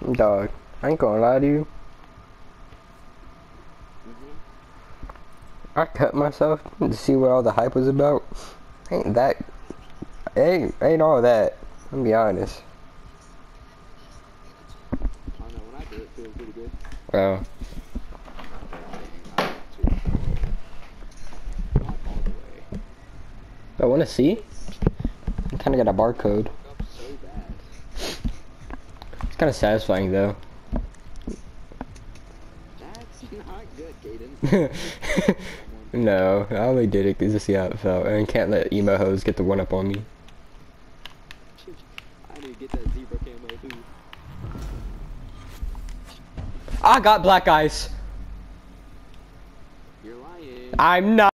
Dog, I ain't gonna lie to you. I cut myself to see what all the hype was about. Ain't that, ain't all that. I'll be honest. I don't know, when I do it, feels pretty good. Well, Not all the way. I wanna see? I kinda got a barcode. Up so bad. It's kinda satisfying though. That's not good, Caden. No, I only did it to see how it felt. And can't let emo hoes get the one up on me. I need to get that zebra camo too. I got black eyes. You're lying. I'm not.